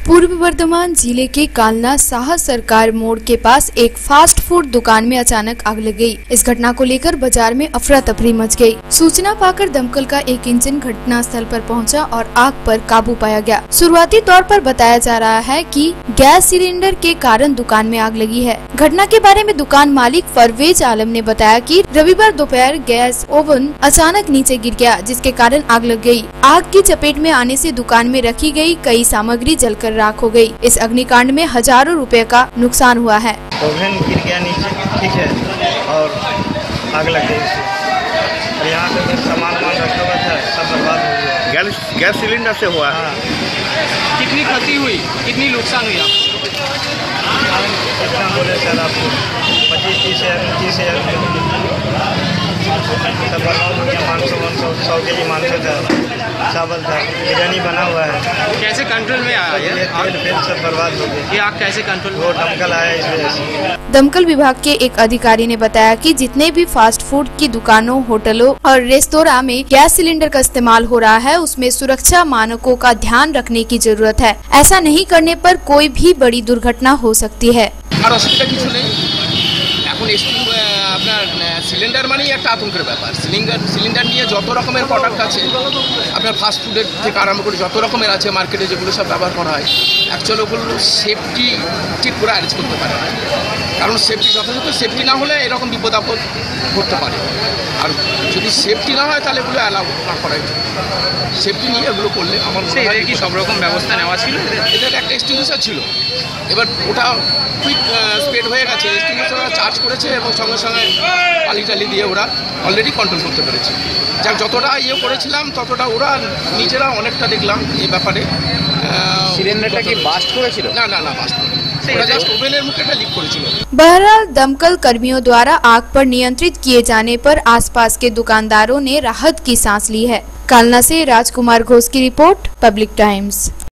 पूर्व वर्धमान जिले के कालना शाह सरकार मोड़ के पास एक फास्ट फूड दुकान में अचानक आग लग गई। इस घटना को लेकर बाजार में अफरा तफरी मच गई। सूचना पाकर दमकल का एक इंजन घटना स्थल पर पहुंचा और आग पर काबू पाया गया। शुरुआती तौर पर बताया जा रहा है कि गैस सिलेंडर के कारण दुकान में आग लगी है। घटना के बारे में दुकान मालिक परवेज आलम ने बताया कि रविवार दोपहर गैस ओवन अचानक नीचे गिर गया, जिसके कारण आग लग गई। आग की चपेट में आने से दुकान में रखी गई कई सामग्री जलकर राख हो गई। इस अग्निकांड में हजारों रुपए का नुकसान हुआ है। ओवन गिर गया नीचे, ठीक है, और आग लग गई। और यहाँ पे सामान रखा हुआ था, सब बर्बाद हो गया। गैस सिलेंडर से हुआ। हाँ। कितनी क्षति हुई, कितनी नुकसान हुई आपको? कितना बोले सर आपको, 25-30 हज़ार सब बर्बाद हो गया। 100 के जी मांस था, चावल था, बिरयानी बना हुआ है। कैसे कंट्रोल में आया ये? तेल सब बर्बाद हो गया। ये आग कैसे कंट्रोल? वो दमकल आया इस वजह से। दमकल विभाग के एक अधिकारी ने बताया कि जितने भी फास्ट फूड की दुकानों, होटलों और रेस्तोरां में गैस सिलेंडर का इस्तेमाल हो रहा है, उसमें सुरक्षा मानकों का ध्यान रखने की जरूरत है। ऐसा नहीं करने पर कोई भी बड़ी दुर्घटना हो सकती है। আপনার সিলিন্ডার মানেই একটা আতঙ্কের ব্যাপার। সিলিন্ডার নিয়ে যত রকমের প্রোডাক্ট আছে, আপনার ফাস্ট ফুডের থেকে আরম্ভ করে যত রকমের আছে মার্কেটে, যেগুলো সব ব্যবহার করা হয়, অ্যাকচুয়ালি ওগুলো সেফটি ঠিক করে অ্যারেঞ্জ করতে পারে না। কারণ সেফটি যথাযথ সেফটি না হলে এরকম বিপদ আপদ ঘটতে পারে। আর যদি সেফটি না হয় তাহলে এগুলো অ্যালাউ না করাই উচিত। সেফটি নিয়ে এগুলো করলে আমার মনে হয় কি সব রকম ব্যবস্থা নেওয়া ছিল। এদের একটা এক্সটিংগুইশার ছিল, এবার ওটা কুইক স্প্রেড হয়ে গেছে। এক্সটিংগুইশার চার্জ করেছে এবং সঙ্গে সঙ্গে পালি দিয়ে ওরা অলরেডি কন্ট্রোল করতে পেরেছে। যাক, যতটা ইয়ে করেছিলাম ততটা ওরা নিজেরা অনেকটা দেখলাম এই ব্যাপারে। সিলিন্ডারটা কি বাস্ট করেছিল? না বাস্ট করেনি, ওরা জাস্ট ওভেনের মুখে একটা লিক করেছিল। बहरहाल दमकल कर्मियों द्वारा आग पर नियंत्रित किए जाने पर आसपास के दुकानदारों ने राहत की सांस ली है। कालना से राजकुमार घोष की रिपोर्ट, पब्लिक टाइम्स।